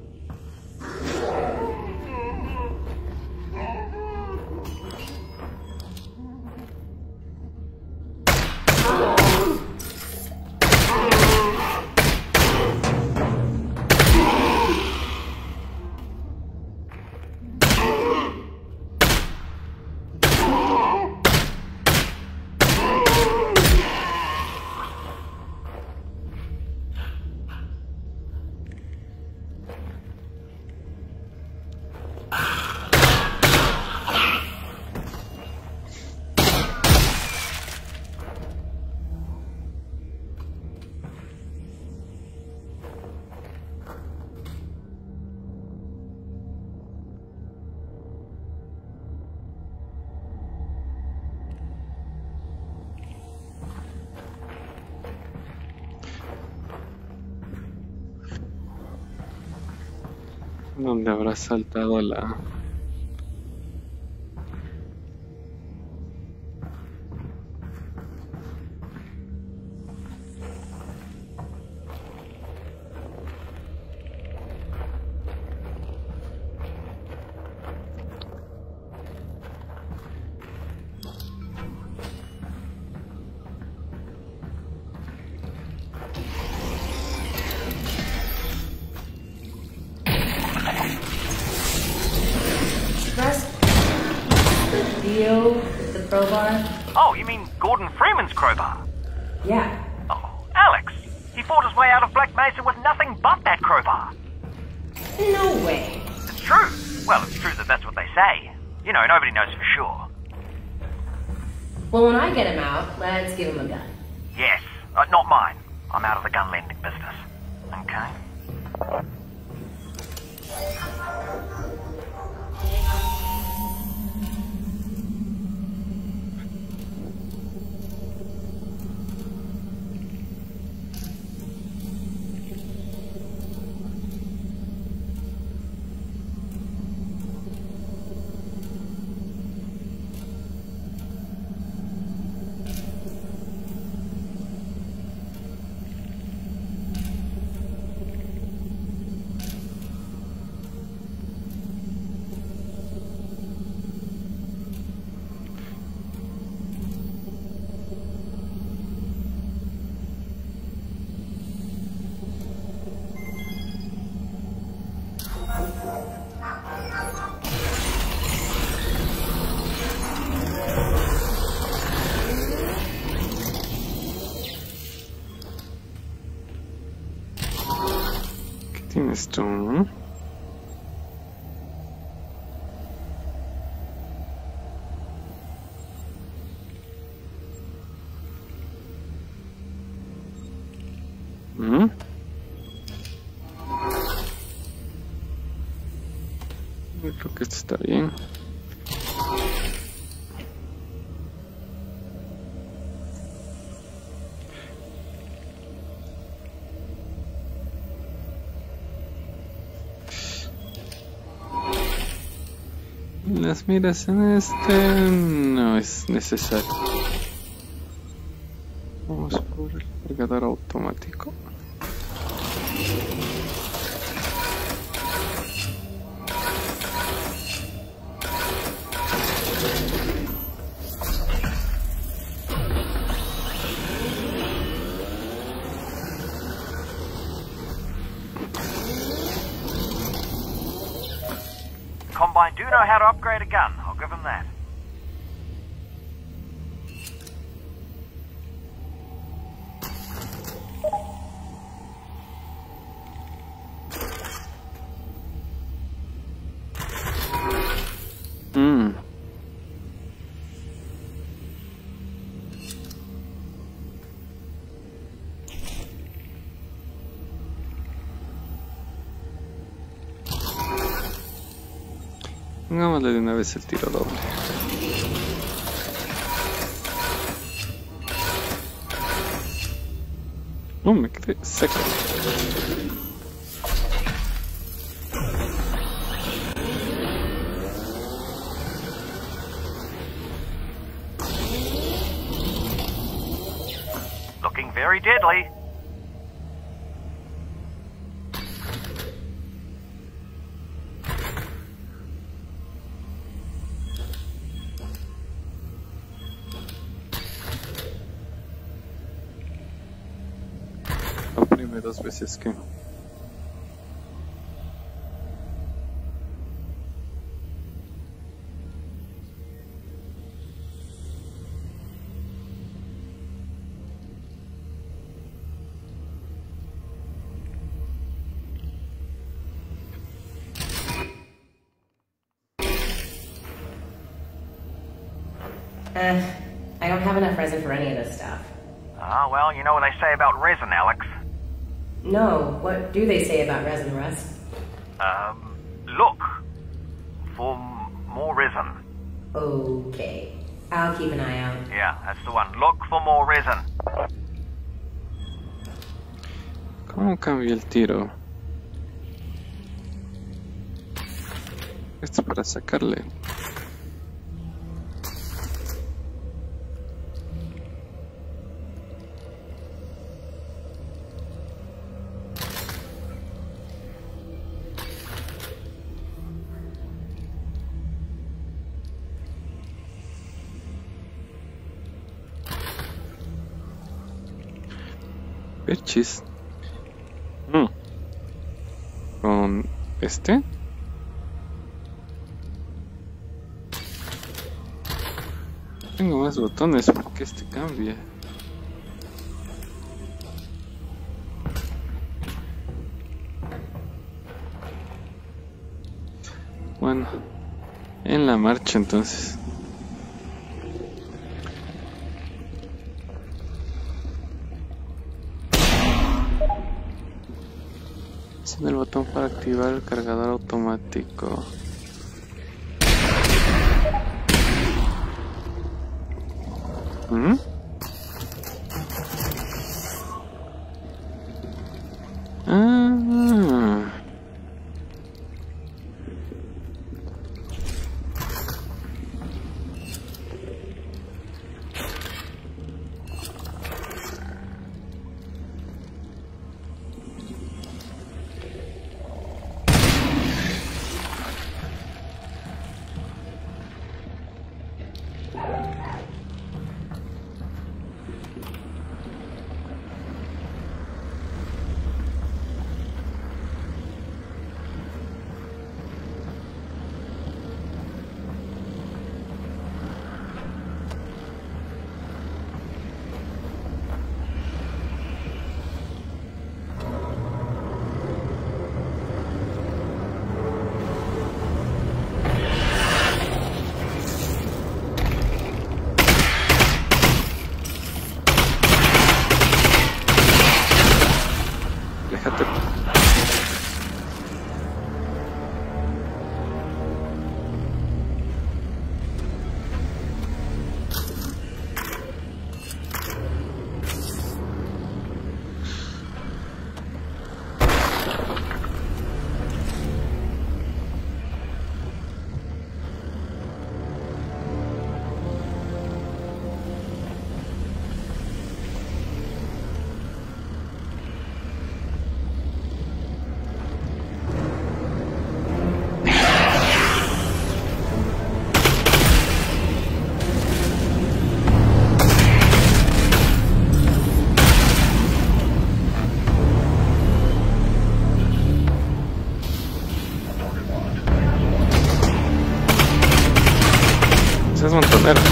¿Dónde habrá saltado la...? The crowbar? Oh, you mean Gordon Freeman's crowbar? Yeah. Oh, Alex! He fought his way out of Black Mesa with nothing but that crowbar. No way. It's true. Well, it's true that that's what they say. You know, nobody knows for sure. Well, when I get him out, let's give him a gun. Yes. Uh, not mine. I'm out of the gun lending business. Okay? ¿Tienes tú? ¿No? ¿Mm? Yo creo que esto está bien. Las miras en este no es necesario. Vamos por el cargador automático. Combine do know how to upgrade a gun, I'll give him that. Mm. Pongámosle de una vez el tiro doble. No, me quedé seco. Looking very deadly. Oprime dos veces que... Uh, I don't have enough resin for any of this stuff. Ah, well, you know what they say about resin, Alex. No, what do they say about resin, Russ? Um, look for m- more resin. Okay, I'll keep an eye out. Yeah, that's the one. Look for more resin. ¿Cómo cambia el tiro? Esto es para sacarle. Perchis. Mm. Con este. Tengo más botones porque este cambia. Bueno, en la marcha entonces. El botón para activar el cargador automático. ¿Mm? Ah. Es montonero.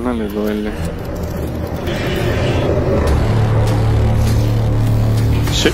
no le duele. Sí.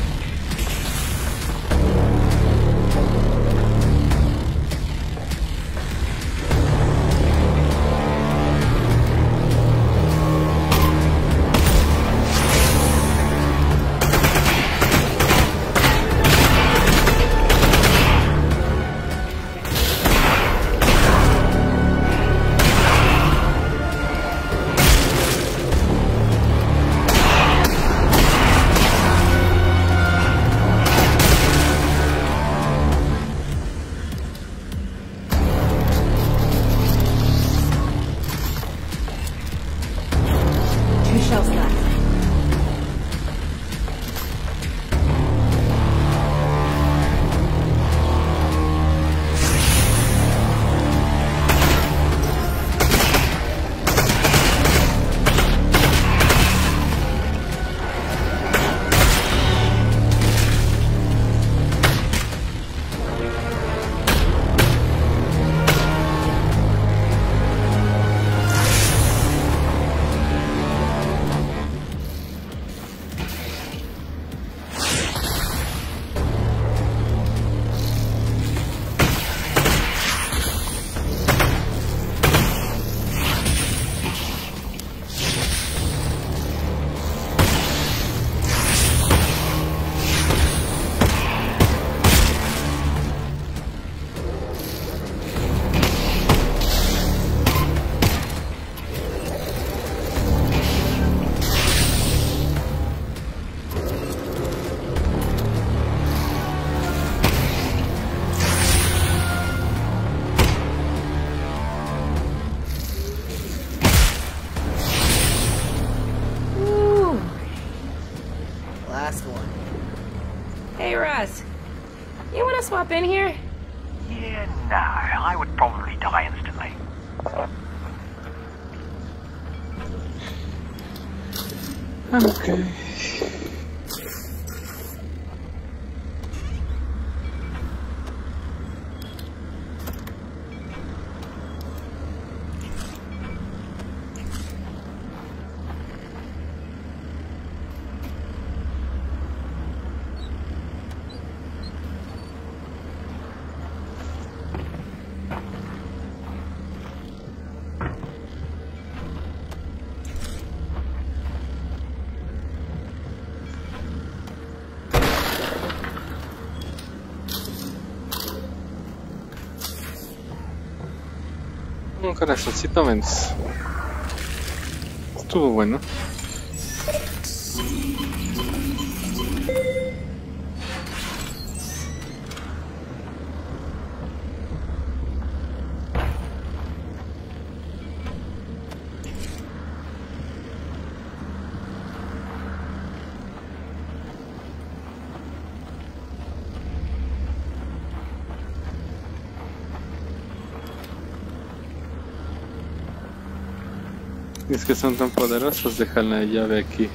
Swap in here? Yeah, no. I would probably die instantly. Okay. Un corazoncito menos. Estuvo bueno. Es que son tan poderosos, dejan la llave aquí.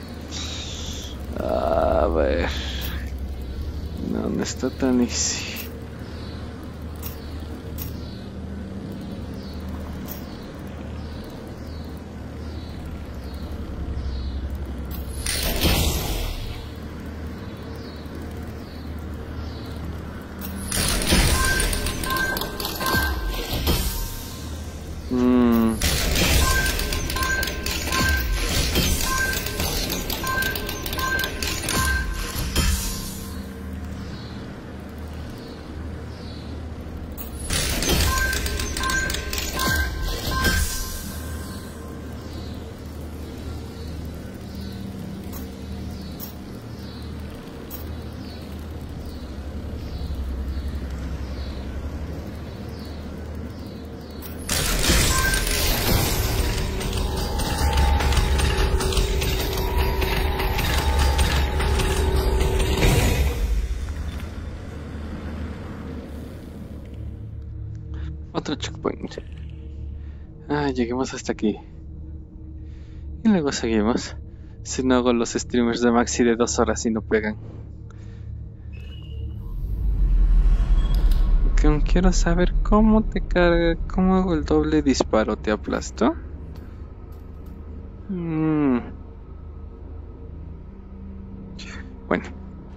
A ver. No, no está tan easy. Otro checkpoint. Ah, lleguemos hasta aquí. Y luego seguimos. Si no hago los streamers de Maxi de dos horas y no pegan. Que aún quiero saber cómo te carga, cómo hago el doble disparo. ¿Te aplasto? Mm. Bueno.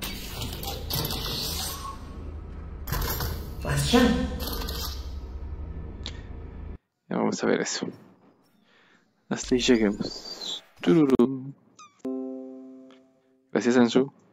Ya vamos a ver eso. Hasta ahí lleguemos. Tururú. Gracias, Ansu.